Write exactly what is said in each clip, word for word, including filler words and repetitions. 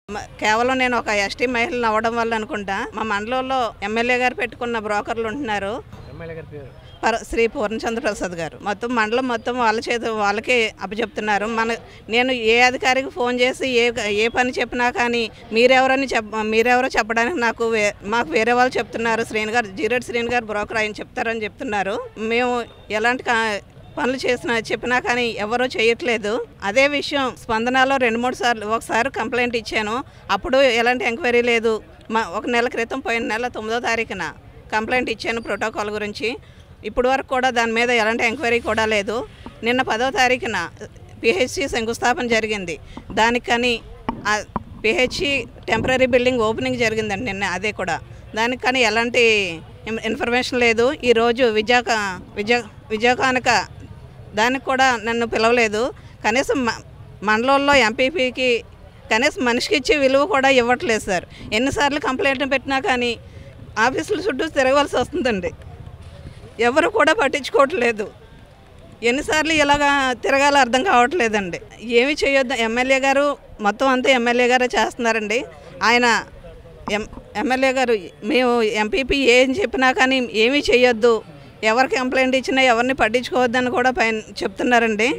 కేవలం నేను ఒక ఎస్టీ మహిళను అవ్వడం వల్ల అనుకుంటా మా మండలంలో ఎమ్మెల్యే గారు పెట్టుకున్న బ్రోకర్లు ఉంటున్నారు. శ్రీ పూర్ణచంద్ర ప్రసాద్ గారు మొత్తం మండలం మొత్తం వాళ్ళ చేతి వాళ్ళకే అప్పచెప్తున్నారు. మన నేను ఏ అధికారికి ఫోన్ చేసి ఏ ఏ పని చెప్పినా కానీ మీరెవరని చెప్ప మీరెవరో చెప్పడానికి నాకు మాకు వేరే వాళ్ళు చెప్తున్నారు. శ్రీని గారు జీరెడ్ శ్రీని గారు బ్రోకర్ ఆయన చెప్తారని చెప్తున్నారు. మేము ఎలాంటి పనులు చేసినా చెప్పినా కానీ ఎవరో చేయట్లేదు. అదే విషయం స్పందనలో రెండు మూడు సార్లు ఒకసారి కంప్లైంట్ ఇచ్చాను. అప్పుడు ఎలాంటి ఎంక్వైరీ లేదు. మా ఒక నెల క్రితం పోయిన నెల తొమ్మిదో తారీఖున కంప్లైంట్ ఇచ్చాను ప్రోటోకాల్ గురించి. ఇప్పుడు వరకు కూడా దాని మీద ఎలాంటి ఎంక్వైరీ కూడా లేదు. నిన్న పదో తారీఖున పిహెచ్సి శంకుస్థాపన జరిగింది. దానికని పిహెచ్సి టెంపరీ బిల్డింగ్ ఓపెనింగ్ జరిగిందండి నిన్న. అదే కూడా దానికి కానీ ఎలాంటి ఇన్ఫర్మేషన్ లేదు. ఈరోజు విజయ విజయ విజయకానక దానికి కూడా నన్ను పిలవలేదు. కనీసం మండలంలో ఎంపీపీకి కనీసం మనిషికి ఇచ్చే విలువ కూడా ఇవ్వట్లేదు సార్. ఎన్నిసార్లు కంప్లైంట్ పెట్టినా కానీ ఆఫీసుల చుట్టూ తిరగవలసి వస్తుందండి. ఎవరు కూడా పట్టించుకోవట్లేదు. ఎన్నిసార్లు ఇలాగా తిరగాలో అర్థం కావట్లేదండి. ఏమి చేయొద్దు. ఎమ్మెల్యే గారు మొత్తం అంతా ఎమ్మెల్యే గారే చేస్తున్నారండి. ఆయన ఎం ఎమ్మెల్యే గారు మేము ఎంపీపీ ఏం చెప్పినా కానీ ఏమీ చేయొద్దు, ఎవరికి కంప్లైంట్ ఇచ్చినా ఎవరిని పట్టించుకోవద్దని కూడా పైన చెప్తున్నారండి.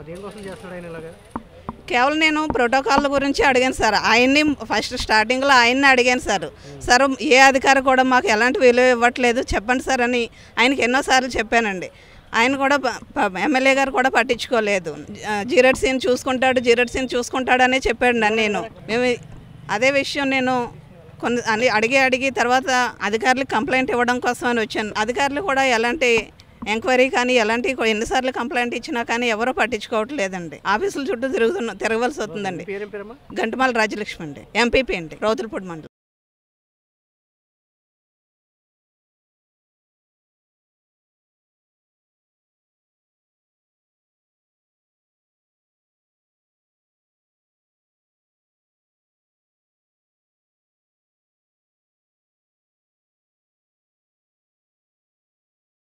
కేవలం నేను ప్రోటోకాల్ గురించి అడిగాను సార్. ఆయన్ని ఫస్ట్ స్టార్టింగ్లో ఆయన్ని అడిగాను సార్. సార్ ఏ అధికారి కూడా మాకు ఎలాంటి విలువ ఇవ్వట్లేదు చెప్పండి సార్ అని ఆయనకి ఎన్నోసార్లు చెప్పానండి. ఆయన కూడా ఎమ్మెల్యే గారు కూడా పట్టించుకోలేదు. జీరెడ్ సీన్ చూసుకుంటాడు జీరెడ్ సీన్ చూసుకుంటాడనే చెప్పాడు నేను. మేము అదే విషయం నేను కొన్ని అన్ని అడిగి అడిగి తర్వాత అధికారులకు కంప్లైంట్ ఇవ్వడం కోసం అని వచ్చాను. అధికారులు కూడా ఎలాంటి ఎంక్వైరీ కానీ ఎలాంటి ఎన్నిసార్లు కంప్లైంట్ ఇచ్చినా కానీ ఎవరో పట్టించుకోవట్లేదండి. ఆఫీసుల చుట్టూ తిరుగుతున్న తిరగవలసి వస్తుందండి. గంటమాల రాజలక్ష్మి అండి, ఎంపీపీ అండి, రౌతులపూడి మండలం.